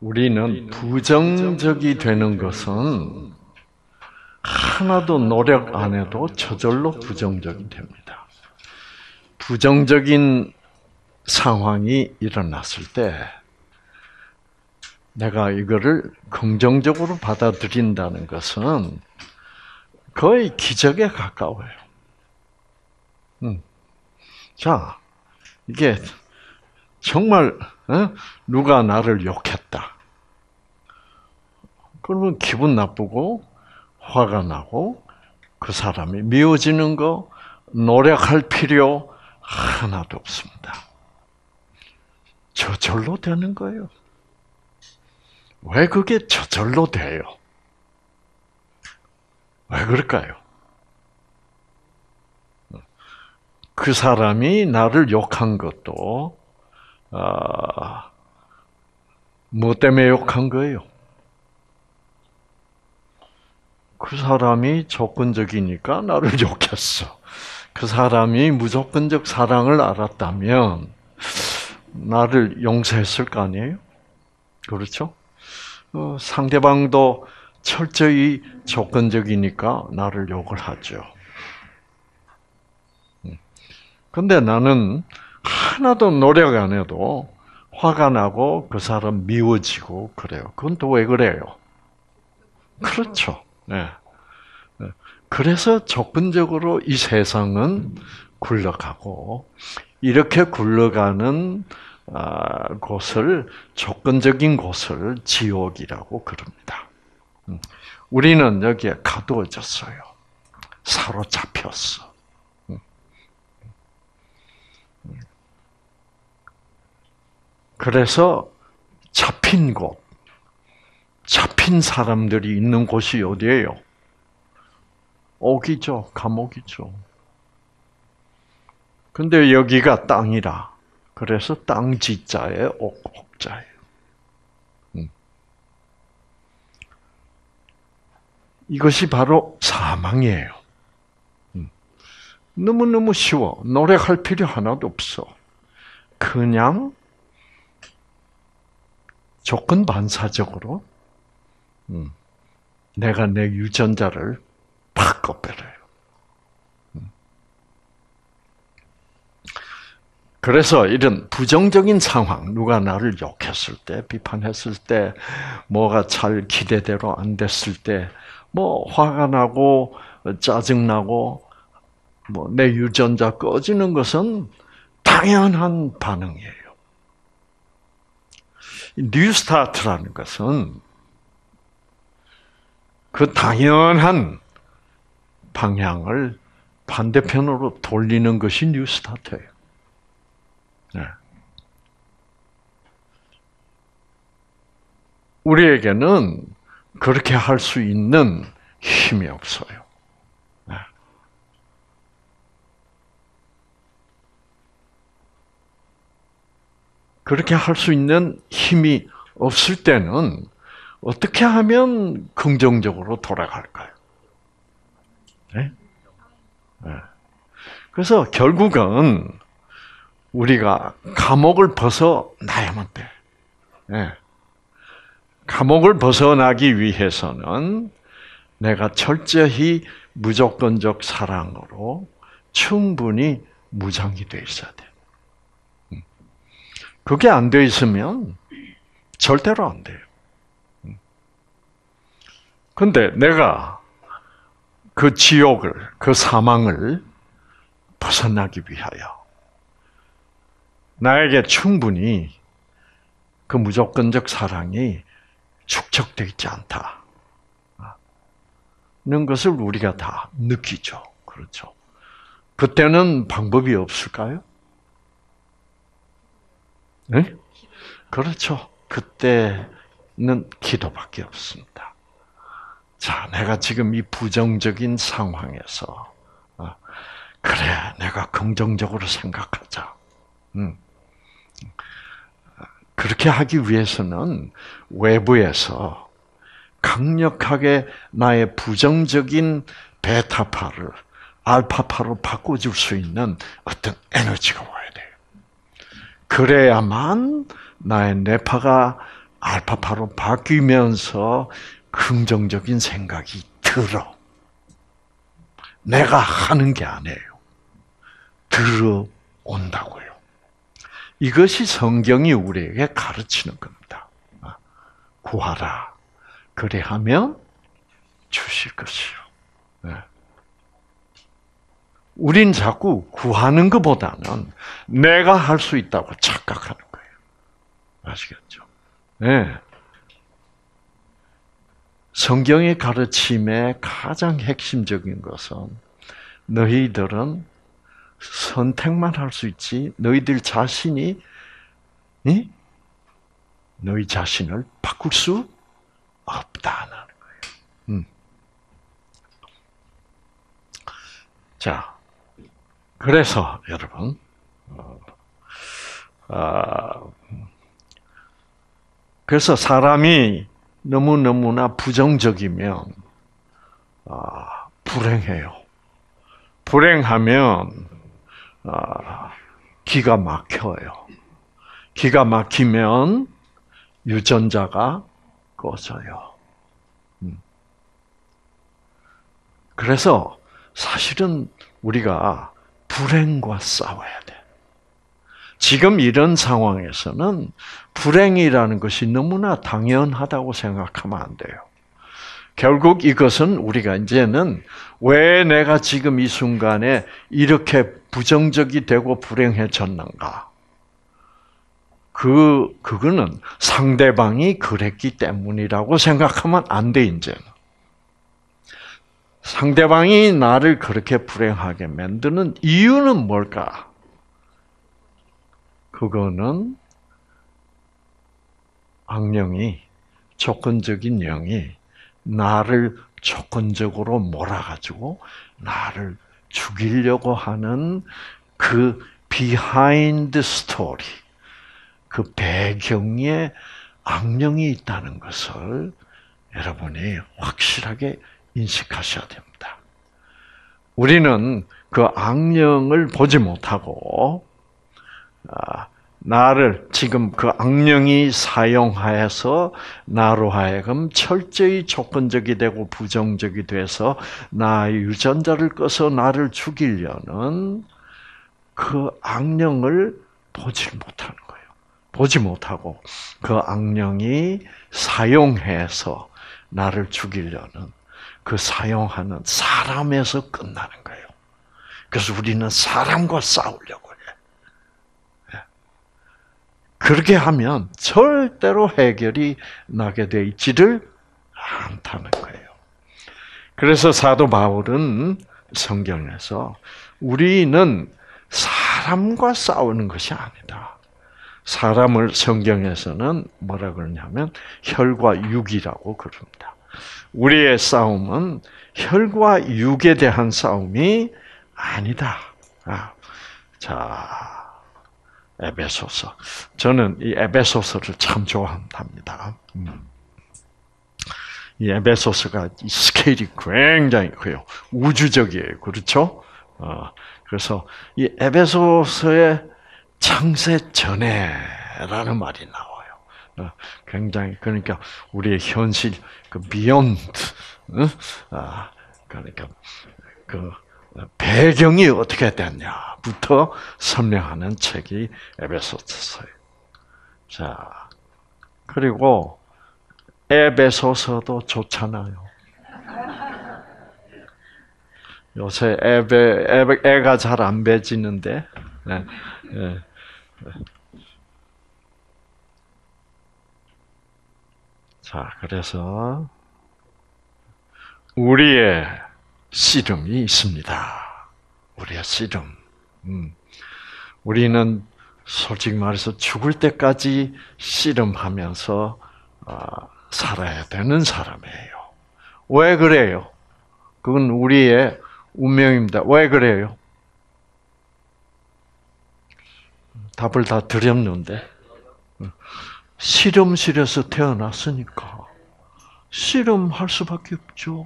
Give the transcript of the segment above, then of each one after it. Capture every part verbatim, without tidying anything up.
우리는 부정적이 되는 것은 하나도 노력 안 해도 저절로 부정적이 됩니다. 부정적인 상황이 일어났을 때 내가 이거를 긍정적으로 받아들인다는 것은 거의 기적에 가까워요. 음. 자, 이게 정말 어? 누가 나를 욕했다. 그러면 기분 나쁘고 화가 나고 그 사람이 미워지는 거 노력할 필요 하나도 없습니다. 저절로 되는 거예요. 왜 그게 저절로 돼요? 왜 그럴까요? 그 사람이 나를 욕한 것도 아, 뭐 때문에 욕한 거예요? 그 사람이 조건적이니까 나를 욕했어. 그 사람이 무조건적 사랑을 알았다면 나를 용서했을 거 아니에요? 그렇죠? 어, 상대방도 철저히 조건적이니까 나를 욕을 하죠. 근데 나는 하나도 노력 안 해도 화가 나고 그 사람 미워지고 그래요. 그건 또 왜 그래요? 그렇죠. 네. 그래서 조건적으로 이 세상은 굴러가고 이렇게 굴러가는 곳을 조건적인 곳을 지옥이라고 그럽니다. 우리는 여기에 가두어졌어요. 사로잡혔어. 그래서 잡힌 곳, 잡힌 사람들이 있는 곳이 어디예요? 옥이죠. 감옥이죠. 근데 여기가 땅이라. 그래서 땅지자에 옥, 옥자예요. 음. 이것이 바로 사망이에요. 음. 너무너무 쉬워. 노력할 필요 하나도 없어. 그냥 조건 반사적으로 음. 내가 내 유전자를 팍 꺼버려요. 그래서 이런 부정적인 상황, 누가 나를 욕했을 때, 비판했을 때, 뭐가 잘 기대대로 안 됐을 때, 뭐 화가 나고 짜증나고 뭐 내 유전자 꺼지는 것은 당연한 반응이에요. 뉴스타트라는 것은 그 당연한 방향을 반대편으로 돌리는 것이 뉴스타트예요. 네. 우리에게는 그렇게 할 수 있는 힘이 없어요. 네. 그렇게 할 수 있는 힘이 없을 때는 어떻게 하면 긍정적으로 돌아갈까요? 네? 네. 그래서 결국은 우리가 감옥을 벗어나야만 돼. 네. 감옥을 벗어나기 위해서는 내가 철저히 무조건적 사랑으로 충분히 무장이 돼 있어야 돼. 그게 안 돼 있으면 절대로 안 돼요. 근데 내가 그 지옥을, 그 사망을 벗어나기 위하여 나에게 충분히 그 무조건적 사랑이 축적되어 있지 않다. 는 것을 우리가 다 느끼죠. 그렇죠. 그때는 방법이 없을까요? 네? 그렇죠. 그때는 기도밖에 없습니다. 자, 내가 지금 이 부정적인 상황에서 그래, 내가 긍정적으로 생각하자. 음. 그렇게 하기 위해서는 외부에서 강력하게 나의 부정적인 베타파를 알파파로 바꿔줄 수 있는 어떤 에너지가 와야 돼요. 그래야만 나의 뇌파가 알파파로 바뀌면서 긍정적인 생각이 들어. 내가 하는 게 아니에요. 들어온다고요. 이것이 성경이 우리에게 가르치는 겁니다. 구하라. 그래하면 주실 것이요. 네. 우린 자꾸 구하는 것보다는 내가 할 수 있다고 착각하는 거예요. 아시겠죠? 네. 성경의 가르침의 가장 핵심적인 것은 너희들은 선택만 할 수 있지 너희들 자신이 이? 너희 자신을 바꿀 수 없다는 거예요. 음. 자, 그래서 여러분, 어, 어, 그래서 사람이 너무 너무나 부정적이면 어, 불행해요. 불행하면 어, 기가 막혀요. 기가 막히면 유전자가 꺼져요. 음. 그래서 사실은 우리가 불행과 싸워야 돼. 지금 이런 상황에서는 불행이라는 것이 너무나 당연하다고 생각하면 안 돼요. 결국 이것은 우리가 이제는 왜 내가 지금 이 순간에 이렇게 부정적이 되고 불행해졌는가? 그, 그거는 상대방이 그랬기 때문이라고 생각하면 안 돼, 이제는. 상대방이 나를 그렇게 불행하게 만드는 이유는 뭘까? 그거는 악령이, 조건적인 영이 나를 조건적으로 몰아가지고 나를 죽이려고 하는 그 비하인드 스토리, 그 배경에 악령이 있다는 것을 여러분이 확실하게 인식하셔야 됩니다. 우리는 그 악령을 보지 못하고 나를 지금 그 악령이 사용하여서 나로 하여금 철저히 조건적이 되고 부정적이 돼서 나의 유전자를 꺼서 나를 죽이려는 그 악령을 보지 못하는 거예요. 보지 못하고 그 악령이 사용해서 나를 죽이려는 그 사용하는 사람에서 끝나는 거예요. 그래서 우리는 사람과 싸우려고 해요. 그렇게 하면 절대로 해결이 나게 돼 있지를 않다는 거예요. 그래서 사도 바울은 성경에서 우리는 사람과 싸우는 것이 아니다. 사람을 성경에서는 뭐라 그러냐면 혈과 육이라고 그럽니다. 우리의 싸움은 혈과 육에 대한 싸움이 아니다. 아, 자, 에베소서. 저는 이 에베소서를 참 좋아합니다. 음. 이 에베소서가 이 스케일이 굉장히 커요. 우주적이에요. 그렇죠? 어, 그래서 이 에베소서의 창세 전에라는 말이 나와요. 어, 굉장히 그러니까 우리의 현실 그 비욘드, 어? 아, 그러니까 그 배경이 어떻게 됐냐부터 설명하는 책이 에베소서예요. 자, 그리고 에베소서도 좋잖아요. 요새 애배, 애배, 애가 잘 안 배지는데, 네, 네. 자, 그래서 우리의 씨름이 있습니다. 우리의 씨름. 음. 우리는 솔직히 말해서 죽을 때까지 씨름하면서 어, 살아야 되는 사람이에요. 왜 그래요? 그건 우리의 운명입니다. 왜 그래요? 답을 다 드렸는데 실험실에서 태어났으니까 실험할 수밖에 없죠.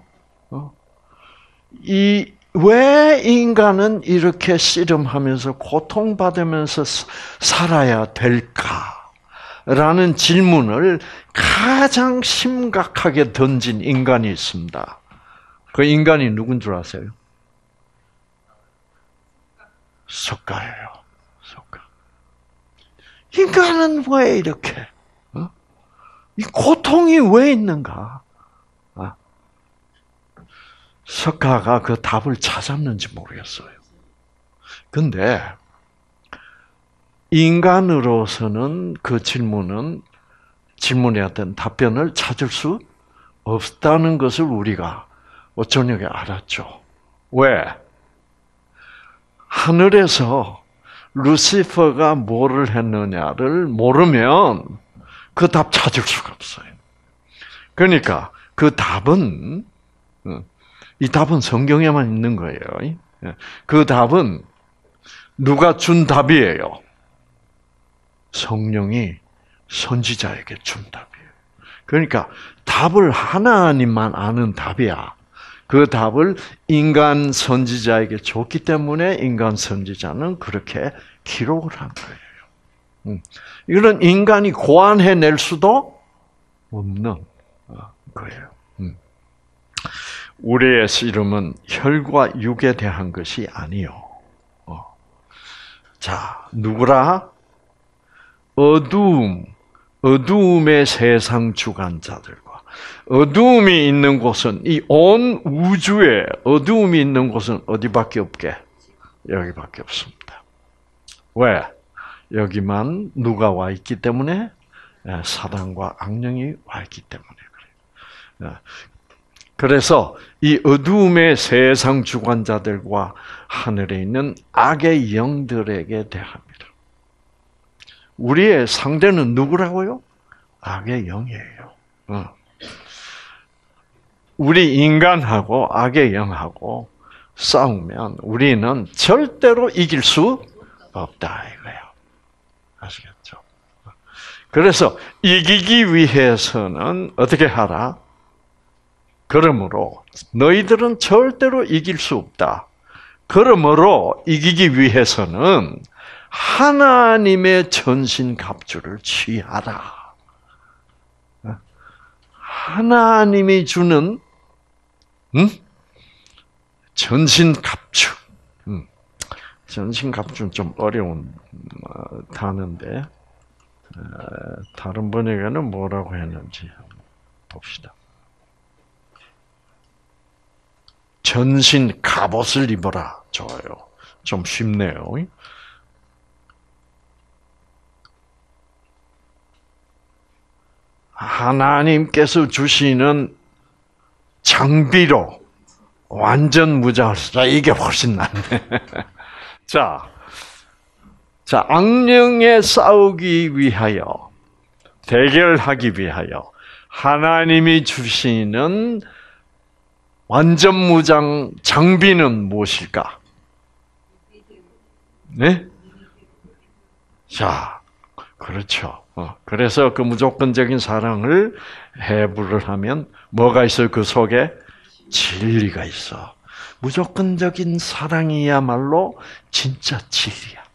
이 왜 인간은 이렇게 씨름하면서 고통받으면서 살아야 될까? 라는 질문을 가장 심각하게 던진 인간이 있습니다. 그 인간이 누군 줄 아세요? 석가예요. 석가. 인간은 왜 이렇게? 어? 이 고통이 왜 있는가? 어? 석가가 그 답을 찾았는지 모르겠어요. 근데 인간으로서는 그 질문은 질문에 어떤 답변을 찾을 수 없다는 것을 우리가 저녁에 알았죠. 왜? 하늘에서 루시퍼가 뭐를 했느냐를 모르면 그 답 찾을 수가 없어요. 그러니까 그 답은 이 답은 성경에만 있는 거예요. 그 답은 누가 준 답이에요? 성령이 선지자에게 준 답이에요. 그러니까 답을 하나님만 아는 답이야. 그 답을 인간 선지자에게 줬기 때문에 인간 선지자는 그렇게 기록을 한 거예요. 이거는 인간이 고안해낼 수도 없는 거예요. 우리의 씨름은 혈과 육에 대한 것이 아니요. 자, 누구라? 어두움, 어두움의 세상 주관자들과 어두움이 있는 곳은 이 온 우주에 어두움이 있는 곳은 어디밖에 없게? 여기밖에 없습니다. 왜? 여기만 누가 와 있기 때문에? 사단과 악령이 와 있기 때문에 그래요. 그래서 이 어두움의 세상 주관자들과 하늘에 있는 악의 영들에게 대합니다. 우리의 상대는 누구라고요? 악의 영이에요. 우리 인간하고 악의 영하고 싸우면 우리는 절대로 이길 수 없다 이거예요. 아시겠죠? 그래서 이기기 위해서는 어떻게 하라? 그러므로 너희들은 절대로 이길 수 없다. 그러므로 이기기 위해서는 하나님의 전신갑주를 취하라. 하나님이 주는 음? 전신갑주. 음. 전신갑주는 좀 어려운 단어인데 다른 번역에는 뭐라고 했는지 봅시다. 전신 갑옷을 입어라. 좋아요. 좀 쉽네요. 하나님께서 주시는 장비로 완전 무장을 쓰자. 이게 훨씬 낫네. 자, 자, 악령에 싸우기 위하여, 대결하기 위하여, 하나님이 주시는 완전 무장 장비는 무엇일까? 네? 자, 그렇죠. 그래서 그 무조건적인 사랑을 해부를 하면 뭐가 있어요? 그 속에 진리가 있어. 무조건적인 사랑이야말로 진짜 진리야.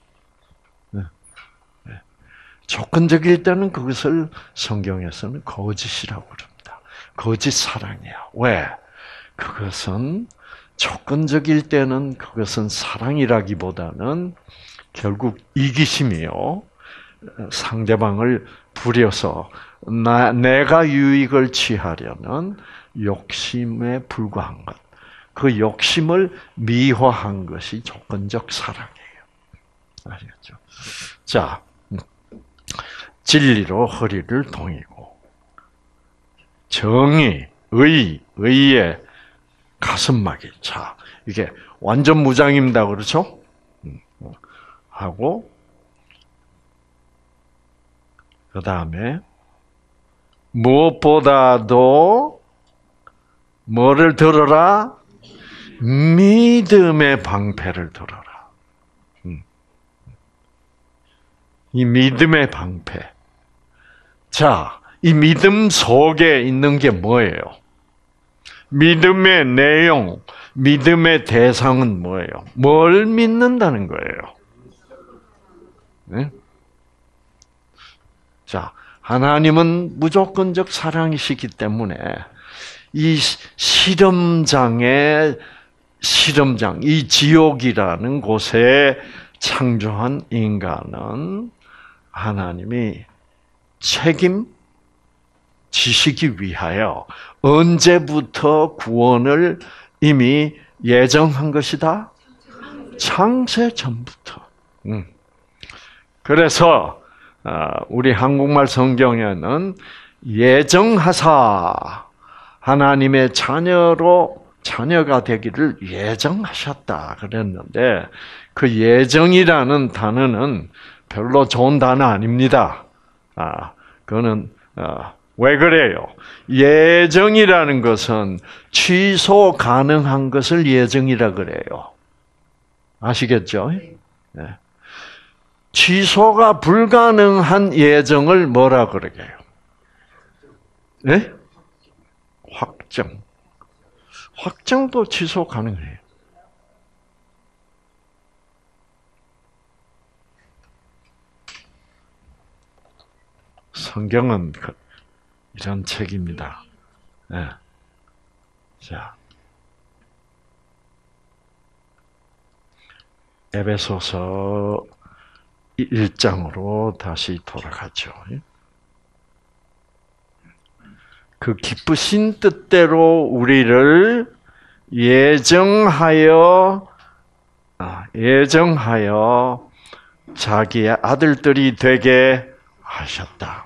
조건적일 때는 그것을 성경에서는 거짓이라고 그럽니다. 거짓 사랑이야. 왜? 그것은 조건적일 때는 그것은 사랑이라기보다는 결국 이기심이요. 상대방을 부려서 나, 내가 유익을 취하려는 욕심에 불과한 것. 그 욕심을 미화한 것이 조건적 사랑이에요. 아시겠죠? 자, 진리로 허리를 동이고 정의, 의, 의의 가슴막이. 자, 이게 완전 무장입니다. 그렇죠? 하고 그 다음에 무엇보다도 뭐를 들어라? 믿음의 방패를 들어라. 이 믿음의 방패. 자, 이 믿음 속에 있는 게 뭐예요? 믿음의 내용, 믿음의 대상은 뭐예요? 뭘 믿는다는 거예요? 네? 자, 하나님은 무조건적 사랑이시기 때문에 이 실험장의 실험장, 이 지옥이라는 곳에 창조한 인간은 하나님이 책임 지시기 위하여 언제부터 구원을 이미 예정한 것이다? 창세 전부터. 음. 그래서 우리 한국말 성경에는 예정하사 하나님의 자녀로 자녀가 되기를 예정하셨다 그랬는데 그 예정이라는 단어는 별로 좋은 단어 아닙니다. 아, 그거는 어, 왜 그래요? 예정이라는 것은 취소 가능한 것을 예정이라 그래요. 아시겠죠? 네. 취소가 불가능한 예정을 뭐라 그러게요? 네? 확정. 확정도 취소 가능해요. 성경은 이런 책입니다. 네. 자, 에베소서 일 장으로 다시 돌아가죠. 그 기쁘신 뜻대로 우리를 예정하여 예정하여 자기의 아들들이 되게 하셨다.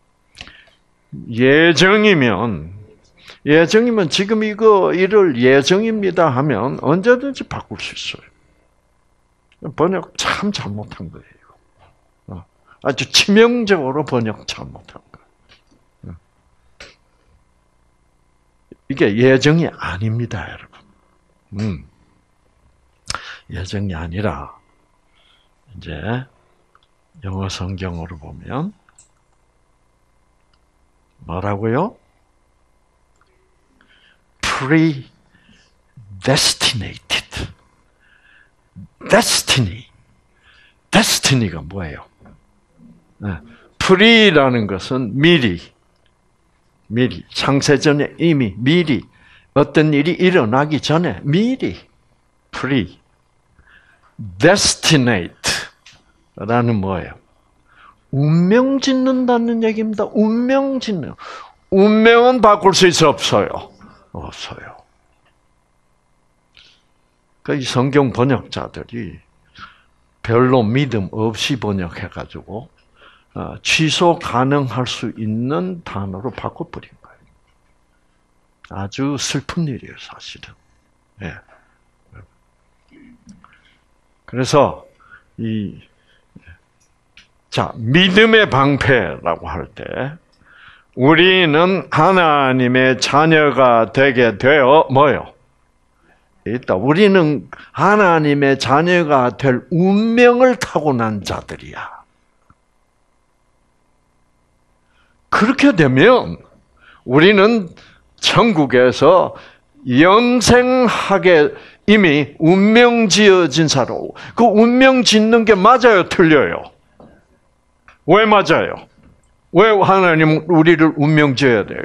예정이면 예정이면 지금 이거 이를 예정입니다 하면 언제든지 바꿀 수 있어요. 번역 참 잘못한 거예요. 아주 치명적으로 번역 잘못한 거예요. 이게 예정이 아닙니다, 여러분. 음. 예정이 아니라 이제 영어 성경으로 보면 뭐라고요? predestinated. destiny. destiny가 뭐예요? pre라는 것은 미리, 미리, 창세전에 이미 미리 어떤 일이 일어나기 전에 미리 pre. destinate라는 뭐예요? 운명 짓는다는 얘기입니다. 운명 짓는. 운명은 바꿀 수 있어 없어요? 없어요. 그 성경 번역자들이 별로 믿음 없이 번역해가지고 취소 가능할 수 있는 단어로 바꿔버린 거예요. 아주 슬픈 일이에요, 사실은. 네. 그래서 이 자, 믿음의 방패라고 할 때 우리는 하나님의 자녀가 되게 되어 뭐요? 있다. 우리는 하나님의 자녀가 될 운명을 타고난 자들이야. 그렇게 되면 우리는 천국에서 영생하게 이미 운명 지어진 사람. 그 운명 짓는 게 맞아요, 틀려요? 왜 맞아요? 왜 하나님 우리를 운명 지어야 돼요?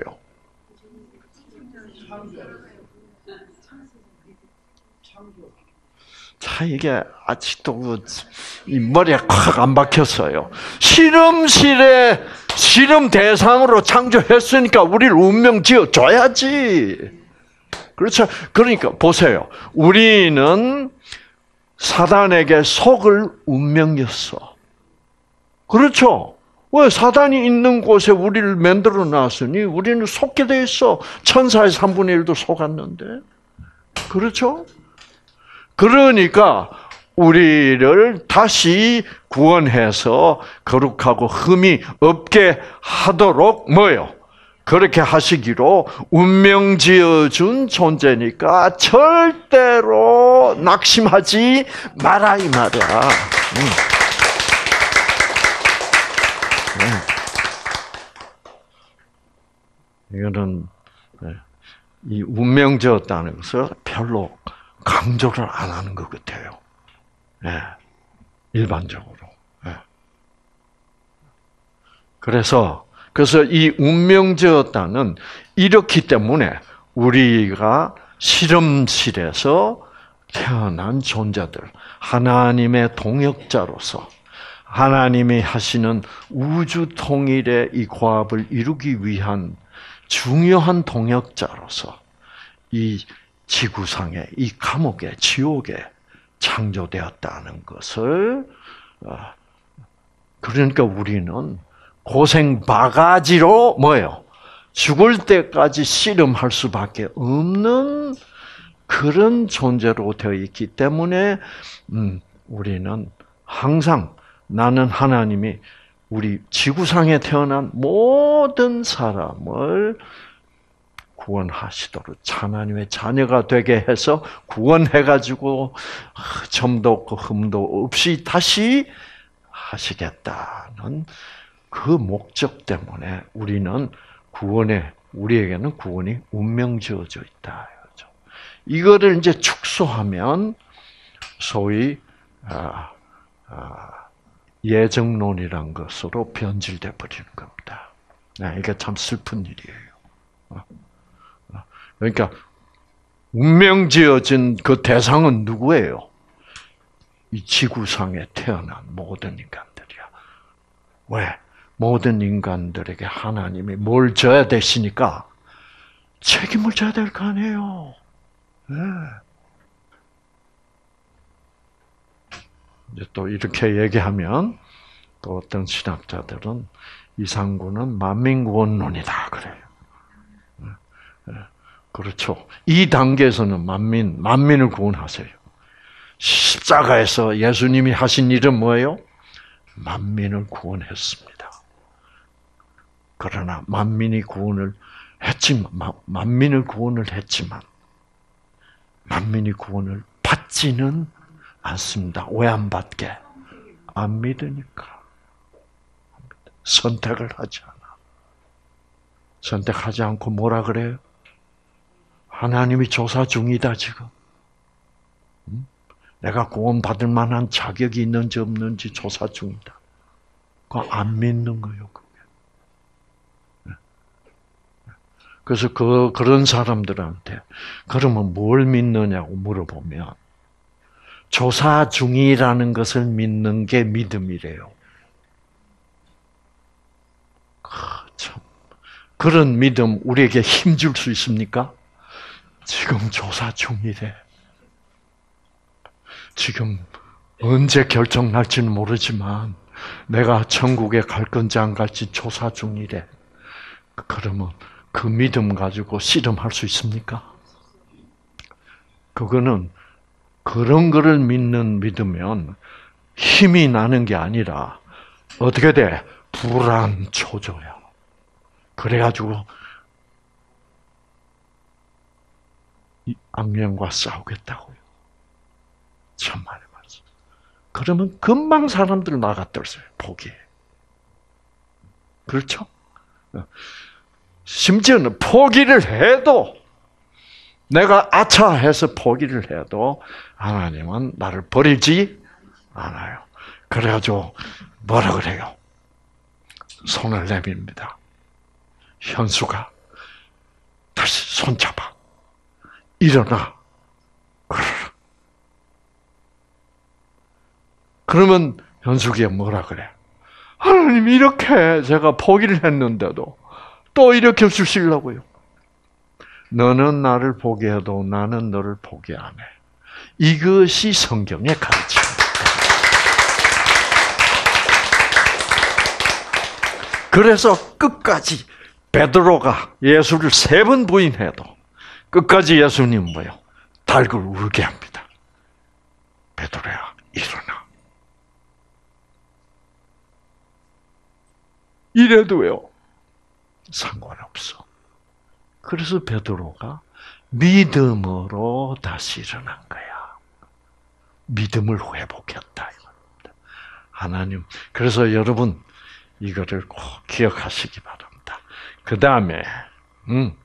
자, 이게 아직도 그 머리에 콱 안 박혔어요. 실험실에 실험 대상으로 창조했으니까 우리를 운명 지어 줘야지. 그렇죠? 그러니까 보세요. 우리는 사단에게 속을 운명이었어. 그렇죠? 왜 사단이 있는 곳에 우리를 만들어 놨으니 우리는 속게 돼 있어. 천사의 삼분의 일도 속았는데. 그렇죠? 그러니까 우리를 다시 구원해서 거룩하고 흠이 없게 하도록 뭐요? 그렇게 하시기로 운명 지어준 존재니까 절대로 낙심하지 마라 이 말이야. 음. 음. 이거는 이 운명 지었다는 것을 별로 강조를 안 하는 것 같아요. 네. 일반적으로. 네. 그래서 그래서 이 운명지었다는 이렇기 때문에 우리가 실험실에서 태어난 존재들, 하나님의 동역자로서 하나님이 하시는 우주 통일의 이 과업을 이루기 위한 중요한 동역자로서 이 지구상에, 이 감옥에, 지옥에 창조되었다는 것을, 그러니까 우리는 고생 바가지로 뭐예요? 죽을 때까지 씨름할 수밖에 없는 그런 존재로 되어 있기 때문에 음, 우리는 항상 나는 하나님이 우리 지구상에 태어난 모든 사람을 구원하시도록 하나님의 자녀가 되게 해서 구원해가지고 점도 없고 흠도 없이 다시 하시겠다는 그 목적 때문에 우리는 구원에, 우리에게는 구원이 운명 지어져 있다. 이거를 이제 축소하면 소위 아, 아, 예정론이란 것으로 변질돼 버리는 겁니다. 네, 이게 참 슬픈 일이에요. 그러니까 운명 지어진 그 대상은 누구예요? 이 지구상에 태어난 모든 인간들이야. 왜? 모든 인간들에게 하나님이 뭘 져야 되시니까 책임을 져야 될 거 아니에요. 네. 이제 또 이렇게 얘기하면 또 어떤 신학자들은 이상구는 만민구원론이다 그래요. 그렇죠. 이 단계에서는 만민, 만민을 구원하세요. 십자가에서 예수님이 하신 일은 뭐예요? 만민을 구원했습니다. 그러나 만민이 구원을 했지만, 만민을 구원을 했지만, 만민이 구원을 받지는 않습니다. 왜 안 받게? 안 믿으니까. 선택을 하지 않아. 선택하지 않고 뭐라 그래요? 하나님이 조사 중이다, 지금. 내가 구원받을 만한 자격이 있는지 없는지 조사 중이다. 그거 안 믿는 거예요, 그게. 그래서 그, 그런 사람들한테, 그러면 뭘 믿느냐고 물어보면, 조사 중이라는 것을 믿는 게 믿음이래요. 참. 그런 믿음, 우리에게 힘 줄 수 있습니까? 지금 조사 중이래. 지금 언제 결정날지는 모르지만 내가 천국에 갈 건지 안 갈지 조사 중이래. 그러면 그 믿음 가지고 씨름할 수 있습니까? 그거는 그런 거를 믿는 믿으면 힘이 나는 게 아니라 어떻게 돼? 불안 초조야. 그래가지고 이 악령과 싸우겠다고요. 참말이 맞아. 그러면 금방 사람들 나갔더라고요. 포기해. 그렇죠? 심지어는 포기를 해도 내가 아차 해서 포기를 해도 하나님은 나를 버리지 않아요. 그래가지고 뭐라 그래요? 손을 내밉니다. 현수가 다시 손잡아. 일어나. 그러라. 그러면 현숙이가 뭐라 그래? 하나님 이렇게 제가 포기를 했는데도 또 일으켜 주시려고요. 너는 나를 포기해도 나는 너를 포기 안 해. 이것이 성경의 가르침입니다. 그래서 끝까지 베드로가 예수를 세 번 부인해도 끝까지 예수님 뭐요? 닭을 울게 합니다. 베드로야 일어나. 이래도요 상관없어. 그래서 베드로가 믿음으로 다시 일어난 거야. 믿음을 회복했다. 하나님. 그래서 여러분 이거를 꼭 기억하시기 바랍니다. 그 다음에 음.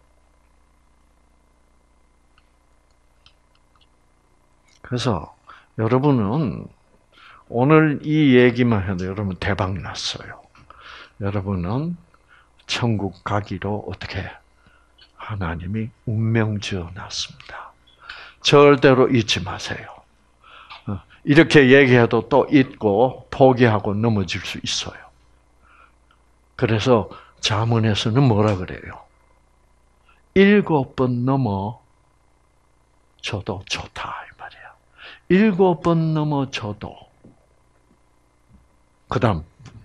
그래서 여러분은 오늘 이 얘기만 해도 여러분 대박 났어요. 여러분은 천국 가기로 어떻게 하나님이 운명 지어놨습니다. 절대로 잊지 마세요. 이렇게 얘기해도 또 잊고 포기하고 넘어질 수 있어요. 그래서 잠언에서는 뭐라 그래요? 일곱 번 넘어져도 좋다 이 말이야. 일곱 번 넘어져도 그다음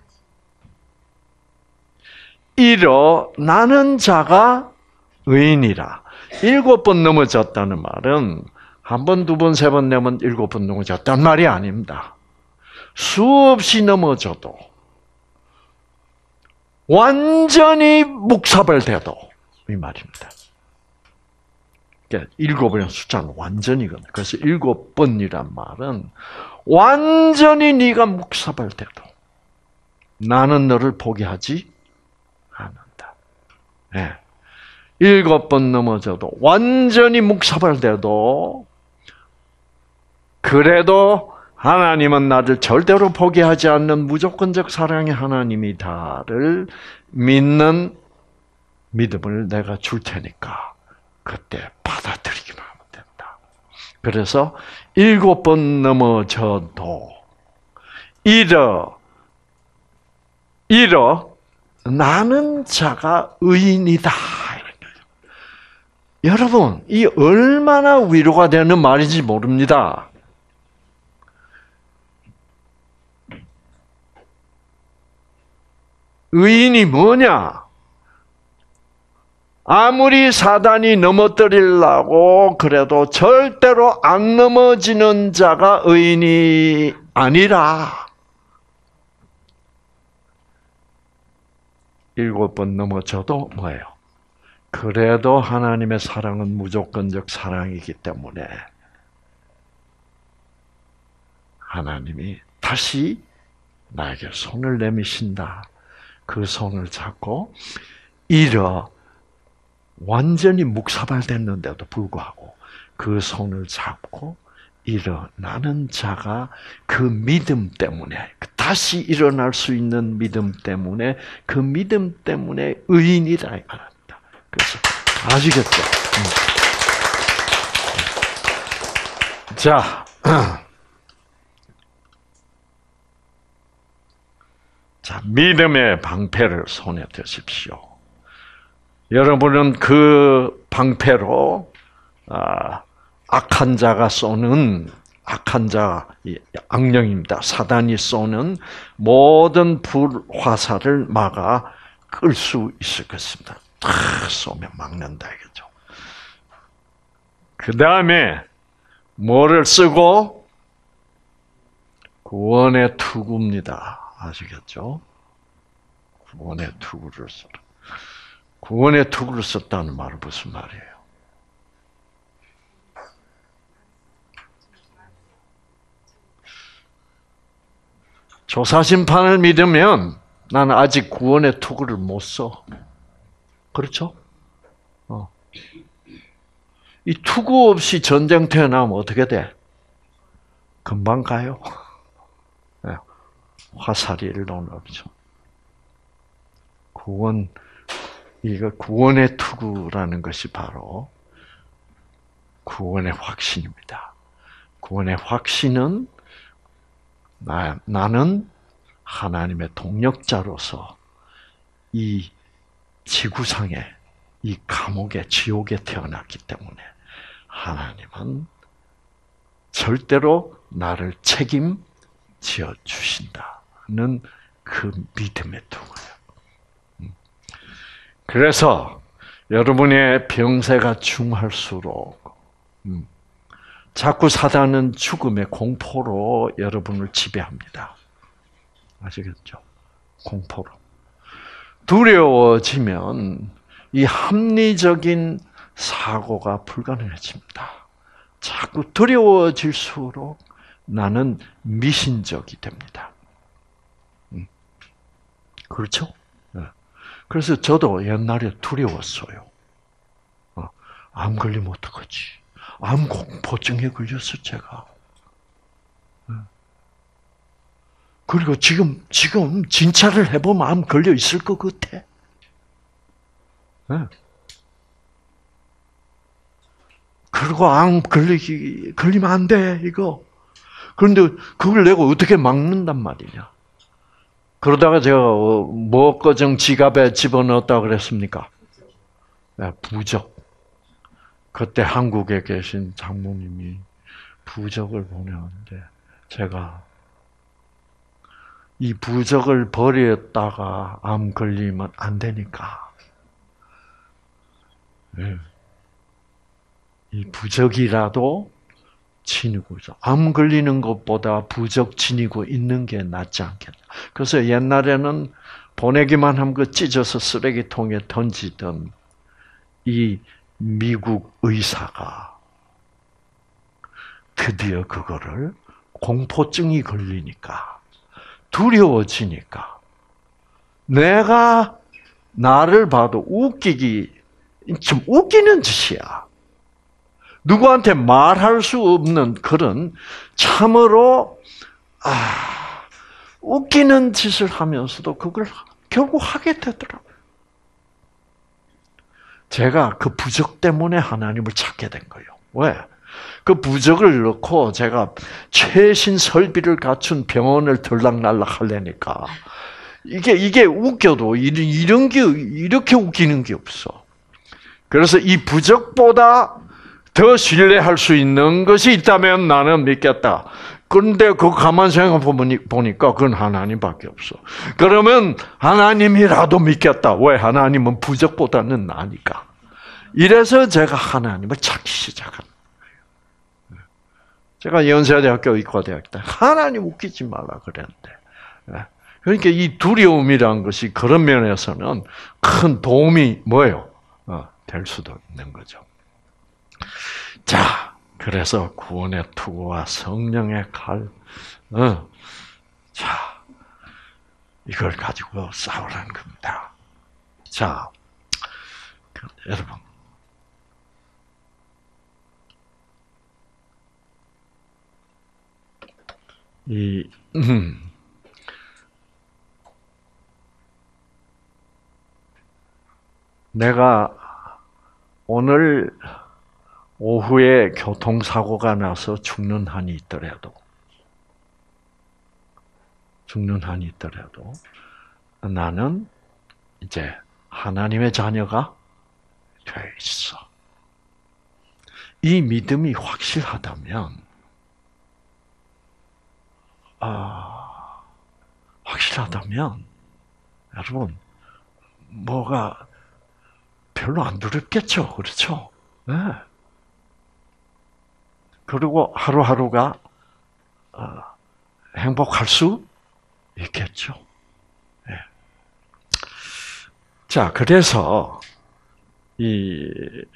일어나는 자가 의인이라. 일곱 번 넘어졌다는 말은 한 번, 두 번, 세 번 내면 일곱 번 넘어졌단 말이 아닙니다. 수없이 넘어져도 완전히 묵사발돼도 이 말입니다. 그러니까 일곱이라는 숫자는 완전이거든요. 그래서 일곱 번이란 말은 완전히 네가 묵사발돼도 나는 너를 포기하지 않는다. 네. 일곱 번 넘어져도 완전히 묵사발돼도 그래도 하나님은 나를 절대로 포기하지 않는 무조건적 사랑의 하나님이다를 믿는 믿음을 내가 줄 테니까 그때 받아들이기만 하면 된다. 그래서 일곱 번 넘어져도 일어 일어 나는 자가 의인이다. 여러분, 이 얼마나 위로가 되는 말인지 모릅니다. 의인이 뭐냐? 아무리 사단이 넘어뜨리려고 그래도 절대로 안 넘어지는 자가 의인이 아니라 일곱 번 넘어져도 뭐예요? 그래도 하나님의 사랑은 무조건적 사랑이기 때문에 하나님이 다시 나에게 손을 내미신다. 그 손을 잡고 일어 완전히 묵사발됐는데도 불구하고 그 손을 잡고 일어나는 자가 그 믿음 때문에 다시 일어날 수 있는 믿음 때문에 그 믿음 때문에 의인이다 말합니다. 그래서 아시겠죠? 자, 자 믿음의 방패를 손에 드십시오. 여러분은 그 방패로 아, 악한 자가 쏘는 악한 자, 악령입니다. 사단이 쏘는 모든 불 화살을 막아 끌 수 있을 것입니다. 탁 쏘면 막는다 이거죠. 그 다음에 뭐를 쓰고 구원의 투구입니다. 아시겠죠? 구원의 투구를 써. 구원의 투구를 썼다는 말은 무슨 말이에요? 조사심판을 믿으면 나는 아직 구원의 투구를 못 써. 그렇죠? 어. 이 투구 없이 전쟁터에 나오면 어떻게 돼? 금방 가요. 네. 화살이 일로 없죠. 구원, 이거 구원의 투구라는 것이 바로 구원의 확신입니다. 구원의 확신은 나, 나는 하나님의 동력자로서 이 지구상에, 이 감옥에, 지옥에 태어났기 때문에 하나님은 절대로 나를 책임지어 주신다는 그 믿음의 투구예요. 그래서 여러분의 병세가 중할수록 음, 자꾸 사단은 죽음의 공포로 여러분을 지배합니다. 아시겠죠? 공포로. 두려워지면 이 합리적인 사고가 불가능해집니다. 자꾸 두려워질수록 나는 미신적이 됩니다. 그렇죠? 그래서 저도 옛날에 두려웠어요. 암 걸리면 어떡하지? 암 공포증에 걸렸어, 제가. 그리고 지금, 지금 진찰을 해보면 암 걸려 있을 것 같아. 네. 그리고 암 걸리기, 걸리면 안 돼, 이거. 그런데 그걸 내가 어떻게 막는단 말이냐. 그러다가 제가 뭐 꺼정 지갑에 집어넣었다고 그랬습니까? 네, 부적. 그때 한국에 계신 장모님이 부적을 보내는데 제가 이 부적을 버렸다가 암 걸리면 안 되니까. 네. 이 부적이라도 지니고 있어. 암 걸리는 것보다 부적 지니고 있는 게 낫지 않겠나. 그래서 옛날에는 보내기만 하면 그 찢어서 쓰레기통에 던지던 이 미국 의사가 드디어 그거를 공포증이 걸리니까 두려워지니까 내가 나를 봐도 웃기기 좀 웃기는 짓이야. 누구한테 말할 수 없는 그런 참으로 아, 웃기는 짓을 하면서도 그걸 결국 하게 되더라고요. 제가 그 부적 때문에 하나님을 찾게 된 거예요. 왜? 그 부적을 넣고 제가 최신 설비를 갖춘 병원을 들락날락 하려니까 이게 이게 웃겨도 이런 이런 게 이렇게 웃기는 게 없어. 그래서 이 부적보다 더 신뢰할 수 있는 것이 있다면 나는 믿겠다. 그런데 그 가만 생각해 보니까 그건 하나님밖에 없어. 그러면 하나님이라도 믿겠다. 왜? 하나님은 부적보다는 나니까. 이래서 제가 하나님을 찾기 시작한 거예요. 제가 연세대학교 의과대학 때 하나님 웃기지 말라 그랬는데. 그러니까 이 두려움이라는 것이 그런 면에서는 큰 도움이 뭐예요? 될 수도 있는 거죠. 자, 그래서 구원의 투구와 성령의 칼, 어, 자, 이걸 가지고 싸우라는 겁니다. 자, 여러분, 이 음, 내가 오늘 오후에 교통사고가 나서 죽는 한이 있더라도, 죽는 한이 있더라도, 나는 이제 하나님의 자녀가 돼 있어. 이 믿음이 확실하다면, 아, 확실하다면, 여러분, 뭐가 별로 안 두렵겠죠? 그렇죠? 네. 그리고 하루하루가 행복할 수 있겠죠. 네. 자, 그래서 이,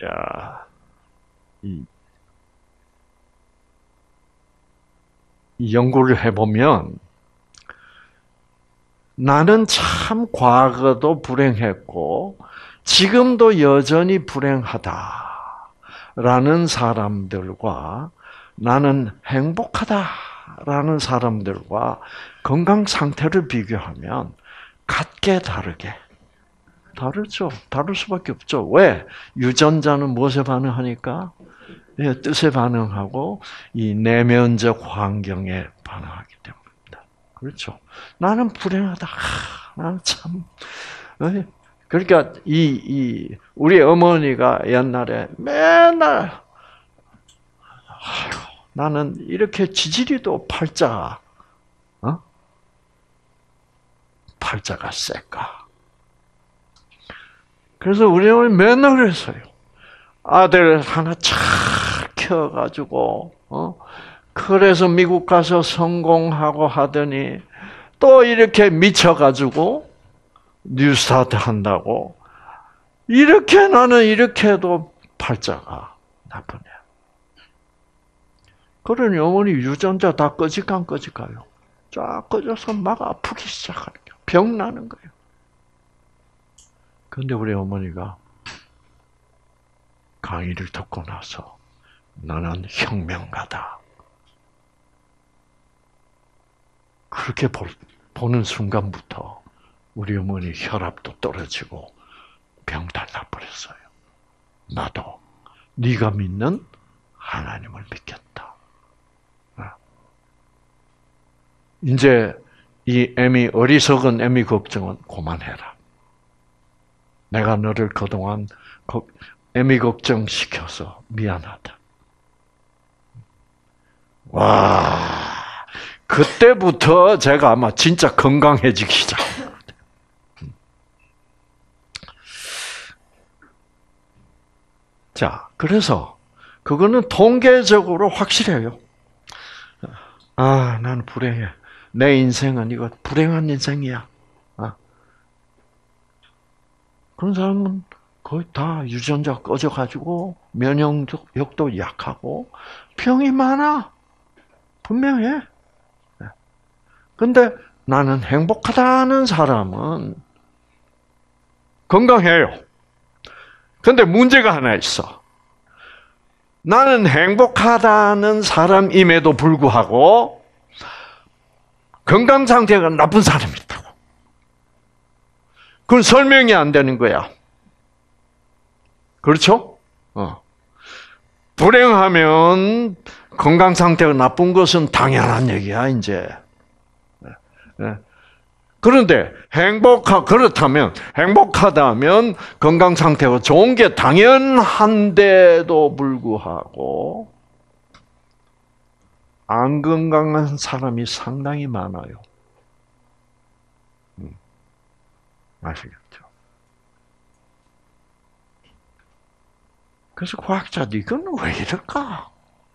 이, 이 연구를 해보면 나는 참 과거도 불행했고 지금도 여전히 불행하다라는 사람들과 나는 행복하다라는 사람들과 건강 상태를 비교하면 같게 다르게 다르죠. 다를 수밖에 없죠. 왜? 유전자는 무엇에 반응하니까? 예, 뜻에 반응하고 이 내면적 환경에 반응하기 때문입니다. 그렇죠. 나는 불행하다. 아, 나는 참. 그러니까 이, 이 우리 어머니가 옛날에 맨날 아이고, 나는 이렇게 지지리도 팔자, 어? 팔자가 셀까? 그래서 우리 어머니 맨날 그랬어요. 아들 하나 착 키워가지고, 어? 그래서 미국 가서 성공하고 하더니 또 이렇게 미쳐가지고 뉴스타트 한다고. 이렇게 나는 이렇게 해도 팔자가 나쁘네. 그러니 어머니 유전자 다 꺼지간 꺼지가요. 쫙 꺼져서 막 아프기 시작하는 거예요. 병 나는 거예요. 그런데 우리 어머니가 강의를 듣고 나서 나는 혁명가다. 그렇게 볼, 보는 순간부터 우리 어머니 혈압도 떨어지고 병다 나버렸어요. 나도 네가 믿는 하나님을 믿겠다. 이제 이 애미 어리석은 애미 걱정은 그만해라. 내가 너를 그동안 애미 걱정 시켜서 미안하다. 와, 그때부터 제가 아마 진짜 건강해지기 시작합니다. 자, 그래서 그거는 통계적으로 확실해요. 아, 나는 불행해. 내 인생은 이거 불행한 인생이야. 아. 그런 사람은 거의 다 유전자 꺼져가지고 면역력도 약하고 병이 많아. 분명해. 근데 나는 행복하다는 사람은 건강해요. 근데 문제가 하나 있어. 나는 행복하다는 사람임에도 불구하고 건강 상태가 나쁜 사람이 있다고. 그건 설명이 안 되는 거야. 그렇죠? 어. 불행하면 건강 상태가 나쁜 것은 당연한 얘기야, 이제. 그런데 행복하 그렇다면 행복하다면 건강 상태가 좋은 게 당연한데도 불구하고 안 건강한 사람이 상당히 많아요. 음, 아시겠죠? 그래서 과학자들이 이건 왜 이럴까?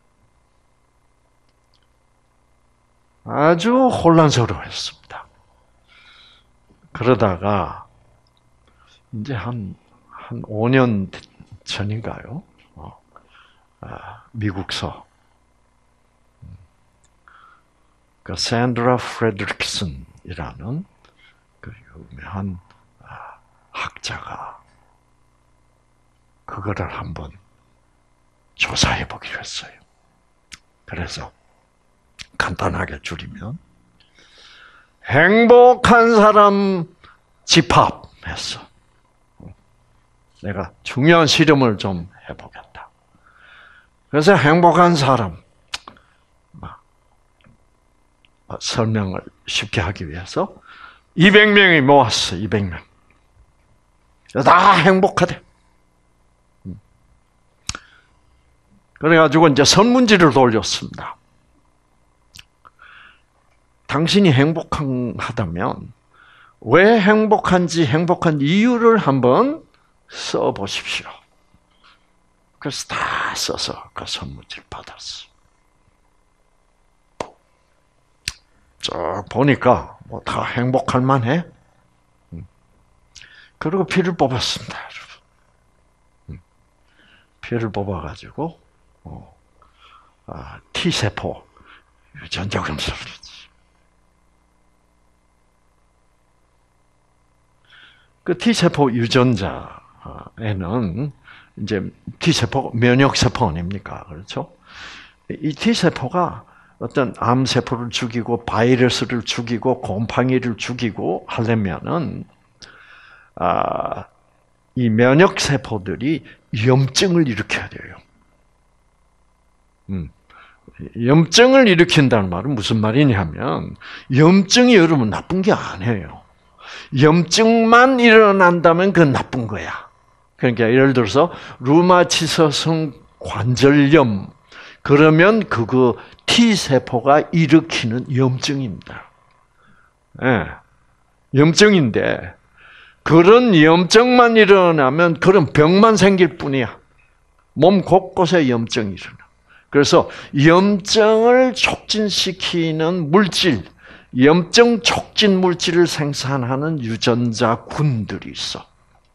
아주 혼란스러워했습니다. 그러다가 이제 한, 한 오 년 전인가요? 어, 아, 미국서 그 샌드라 프레드릭슨이라는 그 유명한 학자가 그거를 한번 조사해 보기로 했어요. 그래서 간단하게 줄이면 행복한 사람 집합했어. 내가 중요한 실험을 좀 해보겠다. 그래서 행복한 사람 설명을 쉽게 하기 위해서 이백 명이 모았어. 이백 명. 다 행복하대. 그래가지고 이제 설문지를 돌렸습니다. 당신이 행복하다면 왜 행복한지 행복한 이유를 한번 써보십시오. 그래서 다 써서 그 설문지를 받았어. 쭉 보니까 뭐 다 행복할 만해. 그리고 피를 뽑았습니다. 피를 뽑아가지고 어, 아, T세포 유전자 검사를 했지. 그 T세포 유전자에는 이제 T세포 면역세포 아닙니까? 그렇죠? 이 T세포가 어떤 암세포를 죽이고 바이러스를 죽이고 곰팡이를 죽이고 하려면은 아, 이 면역세포들이 염증을 일으켜야 돼요. 음. 염증을 일으킨다는 말은 무슨 말이냐면 염증이 여러분 나쁜 게 아니에요. 염증만 일어난다면 그건 나쁜 거야. 그러니까 예를 들어서 루마티스성 관절염 그러면 그거 T세포가 일으키는 염증입니다. 예. 염증인데 그런 염증만 일어나면 그런 병만 생길 뿐이야. 몸 곳곳에 염증이 일어나. 그래서 염증을 촉진시키는 물질, 염증 촉진 물질을 생산하는 유전자군들이 있어.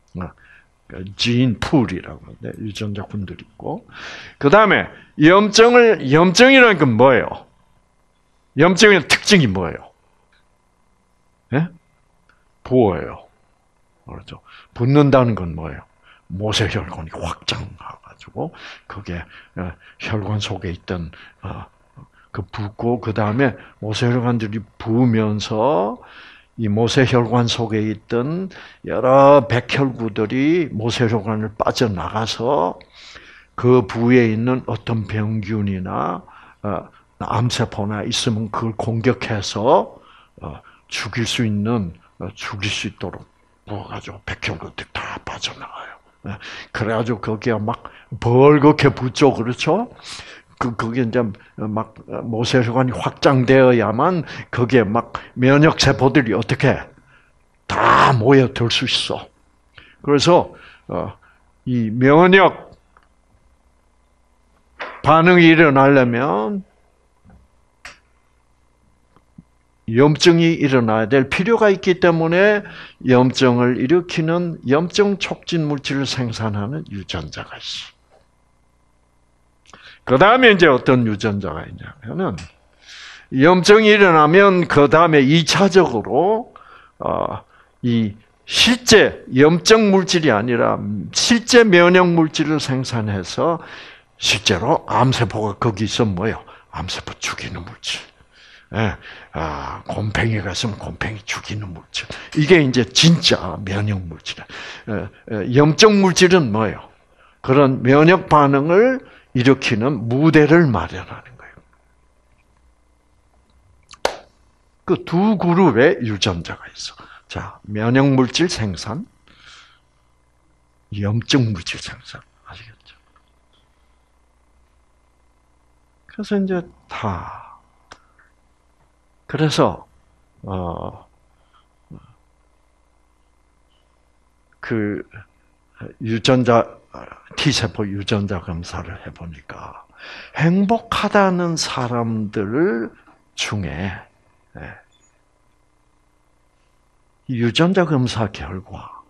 지인풀이라고 하는데 유전자군들이 있고, 그 다음에 염증을 염증이라는 건 뭐예요? 염증의 특징이 뭐예요? 예? 부어요. 그렇죠. 붓는다는 건 뭐예요? 모세혈관이 확장해가지고 그게 혈관 속에 있던 그 붓고 그 다음에 모세혈관들이 부으면서 이 모세혈관 속에 있던 여러 백혈구들이 모세혈관을 빠져나가서 그 부위에 있는 어떤 병균이나 암세포나 있으면 그걸 공격해서 죽일 수 있는, 죽일 수 있도록 부어가지고 백혈구들이 다 빠져나가요. 그래가지고 거기가 막 벌겋게 붙죠, 그렇죠? 그, 그게 이제 막 모세혈관이 확장되어야만 거기에 막 면역세포들이 어떻게 다 모여들 수 있어. 그래서, 어, 이 면역 반응이 일어나려면 염증이 일어나야 될 필요가 있기 때문에 염증을 일으키는 염증 촉진 물질을 생산하는 유전자가 있어. 그 다음에 이제 어떤 유전자가 있냐면은, 염증이 일어나면 그 다음에 이 차적으로, 어, 이 실제 염증 물질이 아니라 실제 면역 물질을 생산해서 실제로 암세포가 거기 있으면 뭐예요? 암세포 죽이는 물질. 예, 아, 곰팡이가 있으면 곰팡이 죽이는 물질. 이게 이제 진짜 면역 물질이야. 염증 물질은 뭐예요? 그런 면역 반응을 일으키는 무대를 마련하는 거예요. 그 두 그룹의 유전자가 있어. 자, 면역 물질 생산, 염증 물질 생산. 아시겠죠? 그래서 이제 다 그래서 어 그 유전자 T세포 유전자 검사를 해보니까 행복하다는 사람들 중에 유전자 검사 결과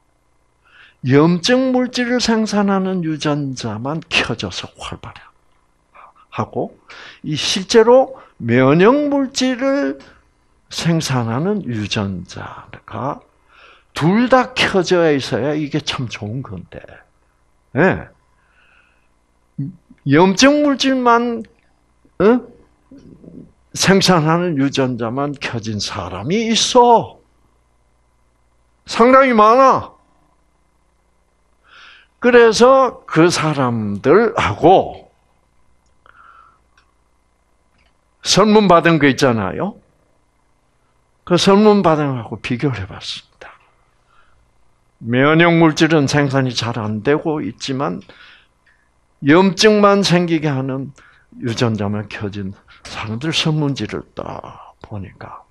염증 물질을 생산하는 유전자만 켜져서 활발하고 이 실제로 면역 물질을 생산하는 유전자가 둘 다 켜져 있어야 이게 참 좋은 건데. 네. 염증 물질만 어? 생산하는 유전자만 켜진 사람이 있어. 상당히 많아. 그래서 그 사람들하고 설문 받은 거 있잖아요. 그 설문 받은 거하고 비교를 해봤습니다. 면역 물질은 생산이 잘 안 되고 있지만 염증만 생기게 하는 유전자만 켜진 사람들 설문지를 딱 보니까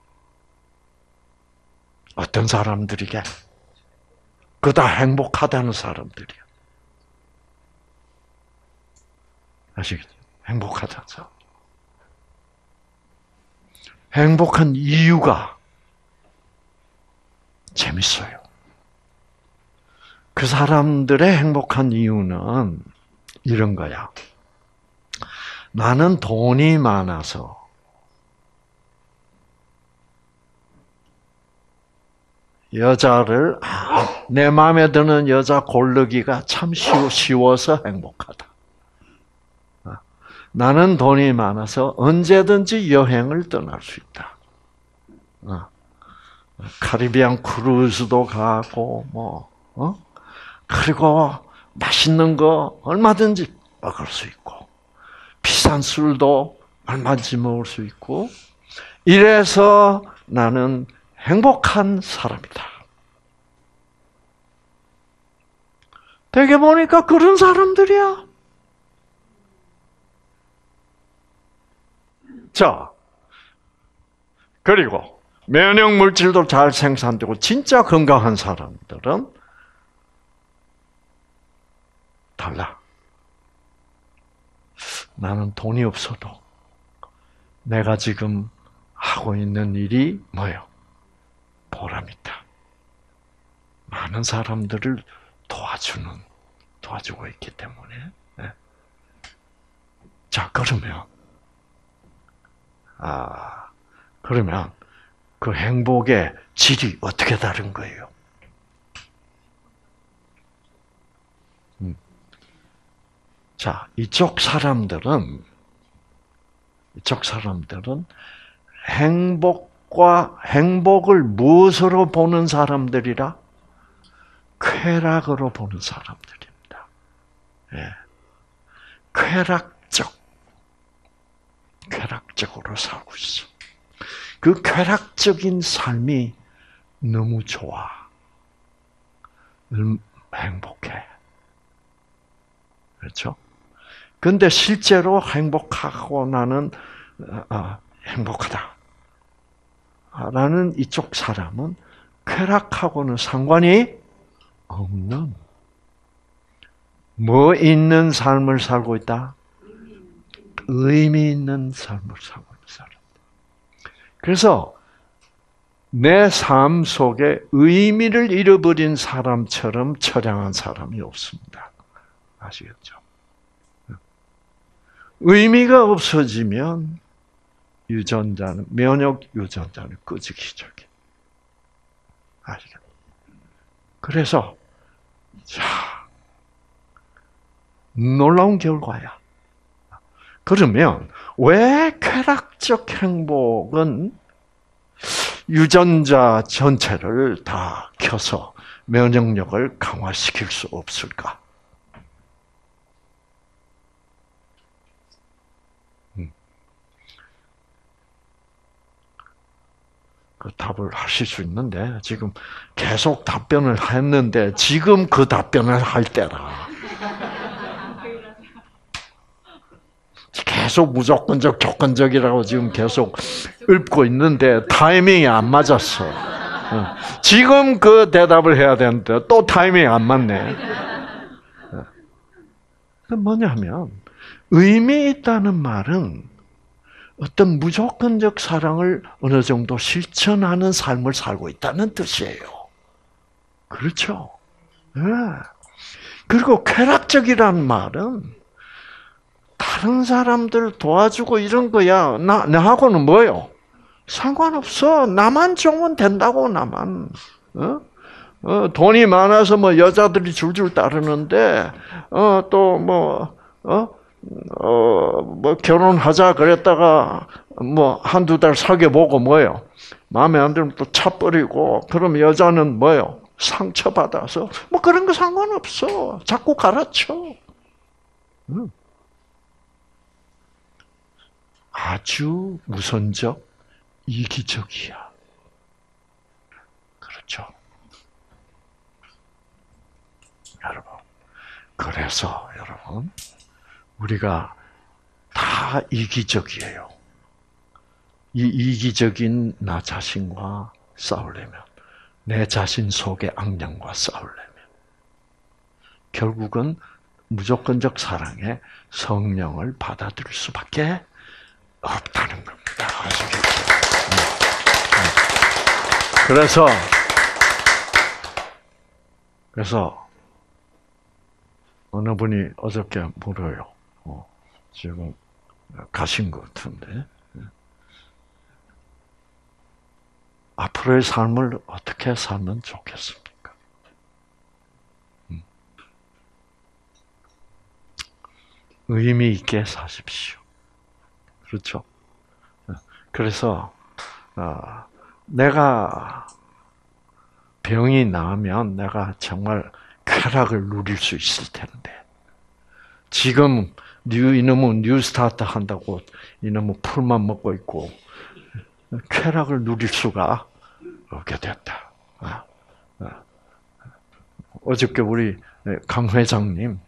어떤 사람들이게 그다 행복하다는 사람들이야. 아시겠죠? 행복하다죠. 행복한 이유가 재밌어요. 그 사람들의 행복한 이유는 이런 거야. 나는 돈이 많아서 여자를 내 마음에 드는 여자 고르기가 참 쉬워, 쉬워서 행복하다. 나는 돈이 많아서 언제든지 여행을 떠날 수 있다. 카리비안 크루즈도 가고 뭐 어? 그리고 맛있는 거 얼마든지 먹을 수 있고 비싼 술도 얼마든지 먹을 수 있고 이래서 나는 행복한 사람이다. 되게 보니까 그런 사람들이야. 자, 그리고 면역 물질도 잘 생산되고 진짜 건강한 사람들은 달라. 나는 돈이 없어도 내가 지금 하고 있는 일이 뭐예요? 보람있다. 많은 사람들을 도와주는, 도와주고 있기 때문에. 네. 자, 그러면, 아, 그러면 그 행복의 질이 어떻게 다른 거예요? 자, 이쪽 사람들은, 이쪽 사람들은 행복과 행복을 무엇으로 보는 사람들이라? 쾌락으로 보는 사람들입니다. 예. 쾌락적, 쾌락적으로 살고 있어. 그 쾌락적인 삶이 너무 좋아. 음, 행복해. 그렇죠? 근데 실제로 행복하고 나는 아, 행복하다. 라는 이쪽 사람은 쾌락하고는 상관이 없는 뭐 있는 삶을 살고 있다? 의미 있는 삶을 살고 있는 사람. 그래서 내 삶 속에 의미를 잃어버린 사람처럼 처량한 사람이 없습니다. 아시겠죠? 의미가 없어지면 유전자는, 면역 유전자는 끄지기 시작해. 아시겠죠? 그래서, 자, 놀라운 결과야. 그러면, 왜 쾌락적 행복은 유전자 전체를 다 켜서 면역력을 강화시킬 수 없을까? 그 답을 하실 수 있는데 지금 계속 답변을 했는데 지금 그 답변을 할 때라. 계속 무조건적, 조건적이라고 지금 계속 읊고 있는데 타이밍이 안 맞았어. 지금 그 대답을 해야 되는데 또 타이밍이 안 맞네. 그 뭐냐면 의미 있다는 말은 어떤 무조건적 사랑을 어느 정도 실천하는 삶을 살고 있다는 뜻이에요. 그렇죠? 네. 그리고 쾌락적이라는 말은 다른 사람들 도와주고 이런 거야. 나, 나하고는 뭐요? 상관없어. 나만 좋으면 된다고, 나만. 어? 어, 돈이 많아서 뭐 여자들이 줄줄 따르는데, 어, 또 뭐, 어? 어, 뭐, 결혼하자 그랬다가, 뭐, 한두 달 사귀어보고 뭐요? 마음에 안 들면 또 차버리고, 그럼 여자는 뭐요? 상처받아서, 뭐 그런 거 상관없어. 자꾸 가르쳐. 응. 아주 우선적, 이기적이야. 그렇죠. 여러분. 그래서, 여러분. 우리가 다 이기적이에요. 이 이기적인 나 자신과 싸우려면, 내 자신 속의 악령과 싸우려면, 결국은 무조건적 사랑의 성령을 받아들일 수밖에 없다는 겁니다. 아시겠죠? 그래서, 그래서, 어느 분이 어저께 물어요. 어, 지금 가신 것 같은데. 앞으로의 삶을 어떻게 살면 좋겠습니까? 음. 의미 있게 사십시오. 그렇죠? 그래서 어, 내가 병이 나면 내가 정말 쾌락을 누릴 수 있을 텐데 지금 뉴 이놈은 뉴스타트 한다고 이놈은 풀만 먹고 있고 쾌락을 누릴 수가 없게 됐다. 어저께 우리 강 회장님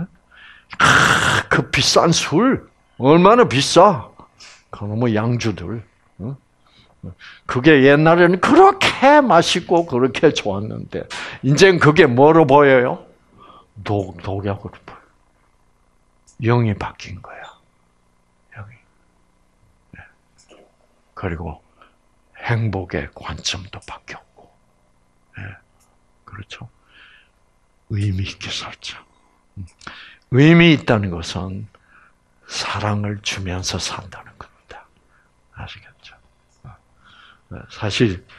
그 비싼 술 얼마나 비싸? 그놈의 양주들. 그게 옛날에는 그렇게 맛있고 그렇게 좋았는데 이제는 그게 뭐로 보여요? 독, 독약으로 보여. 영이 바뀐 거야. 영이. 네. 그리고 행복의 관점도 바뀌었고. 네. 그렇죠? 의미 있게 살자. 의미 있다는 것은 사랑을 주면서 산다는 겁니다. 아시겠죠? 사실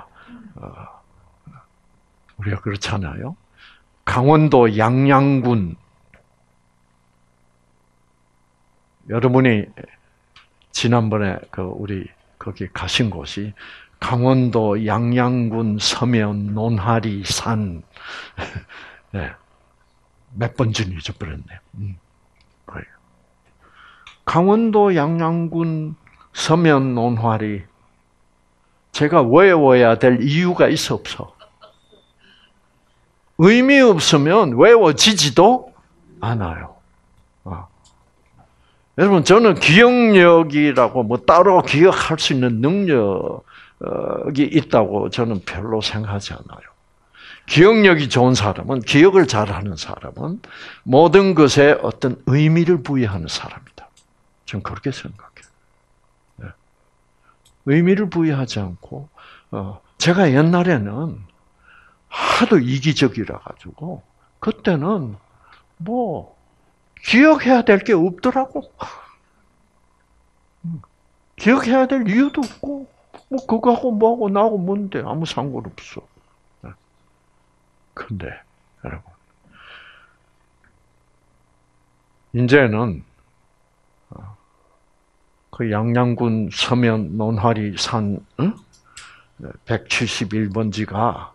우리가 그렇잖아요. 강원도 양양군 여러분이 지난번에 그 우리 거기 가신 곳이 강원도 양양군 서면 논하리 산. 네. 몇 번 전 잊어버렸네. 음. 강원도 양양군 서면 논하리. 제가 외워야 될 이유가 있어 없어? 의미 없으면 외워지지도 않아요. 어. 여러분, 저는 기억력이라고 뭐 따로 기억할 수 있는 능력이 있다고 저는 별로 생각하지 않아요. 기억력이 좋은 사람은, 기억을 잘하는 사람은 모든 것에 어떤 의미를 부여하는 사람이다. 저는 그렇게 생각해요. 네. 의미를 부여하지 않고, 어, 제가 옛날에는 하도 이기적이라 가지고, 그때는 뭐, 기억해야 될 게 없더라고. 기억해야 될 이유도 없고, 뭐, 그거하고 뭐하고 나하고 뭔데, 아무 상관없어. 근데, 여러분, 이제는, 그 양양군 서면 논하리 산, 응? 백칠십일 번지가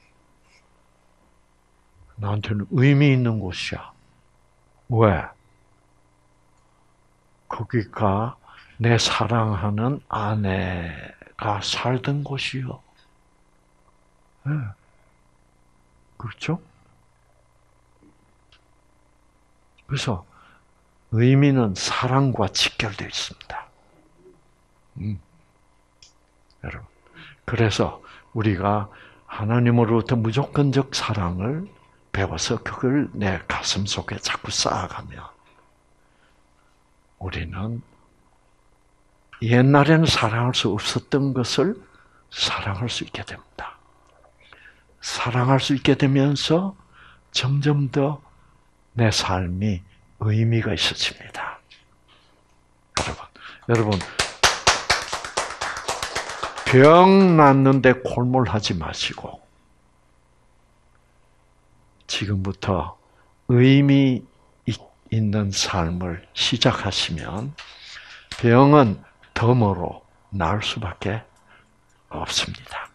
나한테는 의미 있는 곳이야. 왜? 거기가 내 사랑하는 아내가 살던 곳이요. 네. 그렇죠? 그래서 의미는 사랑과 직결되어 있습니다. 음. 여러분, 그래서 우리가 하나님으로부터 무조건적 사랑을 배워서 그걸 내 가슴 속에 자꾸 쌓아가면 우리는 옛날에는 사랑할 수 없었던 것을 사랑할 수 있게 됩니다. 사랑할 수 있게 되면서 점점 더 내 삶이 의미가 있어집니다. 여러분, 여러분, 병 났는데 골몰하지 마시고 지금부터 의미 있는 삶을 시작하시면 병은 덤으로 나을 수밖에 없습니다.